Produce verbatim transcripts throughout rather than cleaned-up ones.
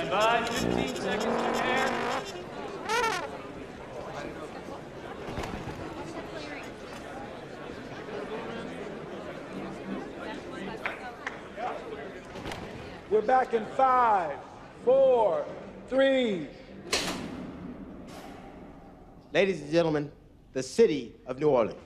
Stand by, fifteen seconds to air. We're back in five, four, three. Ladies and gentlemen, the city of New Orleans.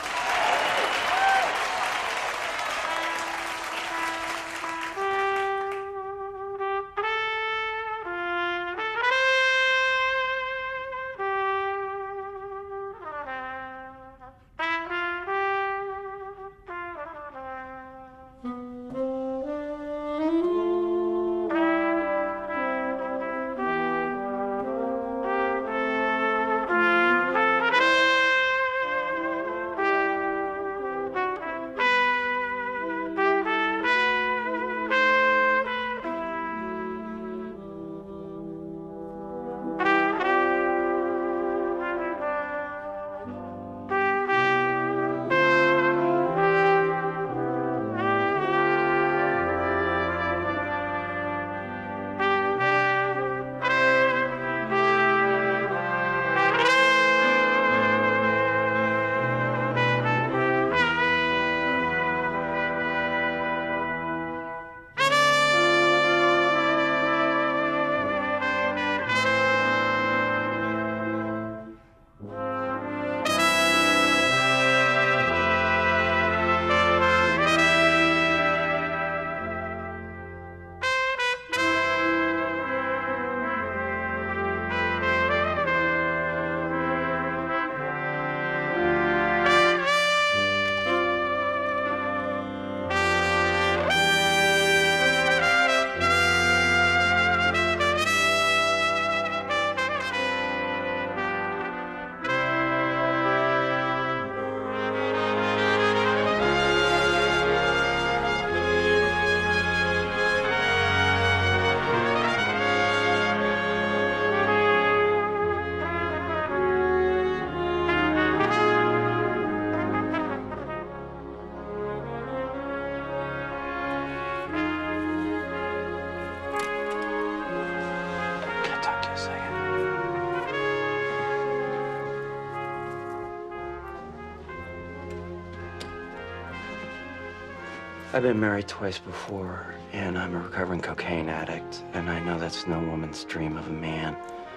I've been married twice before, and I'm a recovering cocaine addict, and I know that's no woman's dream of a man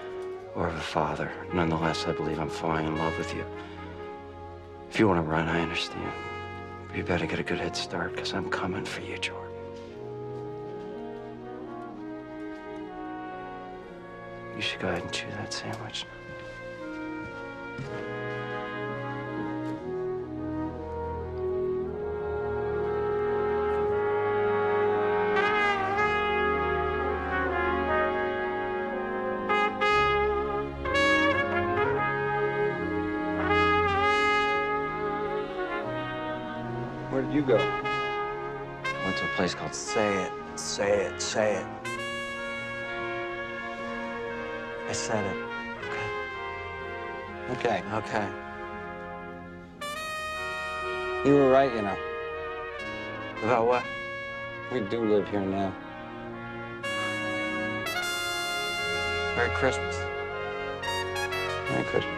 or of a father. Nonetheless, I believe I'm falling in love with you. If you want to run, I understand. But you better get a good head start, because I'm coming for you, Jordan. You should go ahead and chew that sandwich. Where did you go? I went to a place called Say It, Say It, Say It. I said it, okay? Okay. Okay. You were right, you know. About what? We do live here now. Merry Christmas. Merry Christmas.